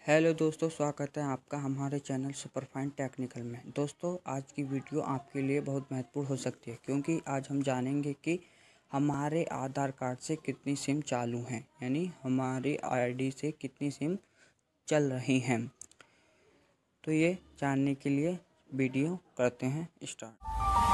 Hello दोस्तों, स्वागत है आपका हमारे चैनल सुपरफाइन टेक्निकल में। दोस्तों, आज की वीडियो आपके लिए बहुत महत्वपूर्ण हो सकती है क्योंकि आज हम जानेंगे कि हमारे आधार कार्ड से कितनी सिम चालू हैं, यानी हमारी आईडी से कितनी सिम चल रही हैं। तो ये जानने के लिए वीडियो करते हैं स्टार्ट।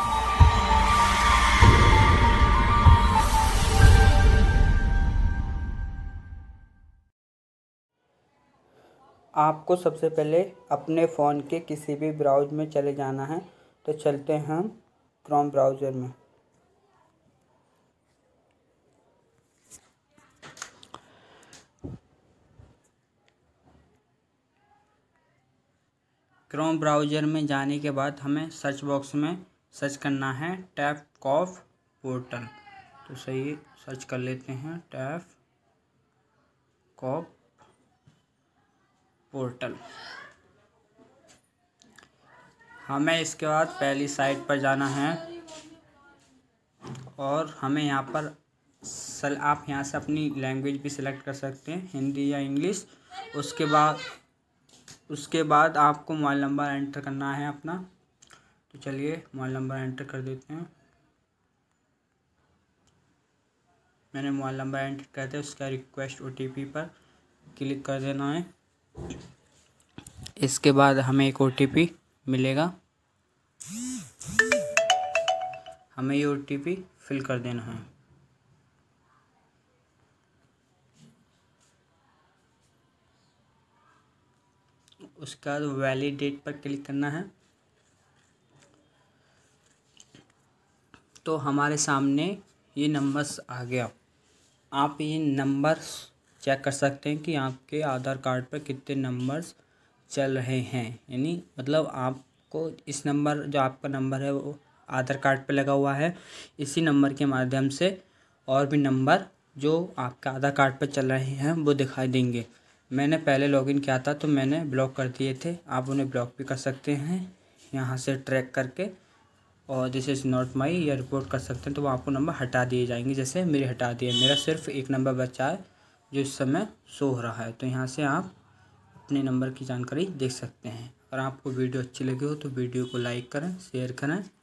आपको सबसे पहले अपने फ़ोन के किसी भी ब्राउज़र में चले जाना है। तो चलते हैं हम क्रोम ब्राउज़र में। क्रोम ब्राउज़र में जाने के बाद हमें सर्च बॉक्स में सर्च करना है टैप कॉफ पोर्टल। तो सही सर्च कर लेते हैं टैप कॉफ पोर्टल। हमें इसके बाद पहली साइट पर जाना है और हमें यहाँ पर आप यहाँ से अपनी लैंग्वेज भी सिलेक्ट कर सकते हैं, हिंदी या इंग्लिश। उसके बाद आपको मोबाइल नंबर एंटर करना है अपना। तो चलिए मोबाइल नंबर एंटर कर देते हैं। मैंने मोबाइल नंबर एंटर कर दिया। उसका रिक्वेस्ट OTP पर क्लिक कर देना है। इसके बाद हमें एक OTP मिलेगा, हमें ये OTP फिल कर देना है। उसके बाद वैलिडेट पर क्लिक करना है। तो हमारे सामने ये नंबर्स आ गया। आप ये नंबर्स चेक कर सकते हैं कि आपके आधार कार्ड पर कितने नंबर्स चल रहे हैं। यानी मतलब आपको इस नंबर, जो आपका नंबर है वो आधार कार्ड पे लगा हुआ है, इसी नंबर के माध्यम से और भी नंबर जो आपका आधार कार्ड पर चल रहे हैं वो दिखाई देंगे। मैंने पहले लॉगिन किया था तो मैंने ब्लॉक कर दिए थे, आप उन्हें ब्लॉक भी कर सकते हैं यहाँ से ट्रैक करके, और दिस इज़ नॉट माई या रिपोर्ट कर सकते हैं। तो वो आपको नंबर हटा दिए जाएंगे। जैसे मेरे हटा दिए, मेरा सिर्फ एक नंबर बचा है जो इस समय शो हो रहा है। तो यहाँ से आप अपने नंबर की जानकारी देख सकते हैं। अगर आपको वीडियो अच्छी लगी हो तो वीडियो को लाइक करें, शेयर करें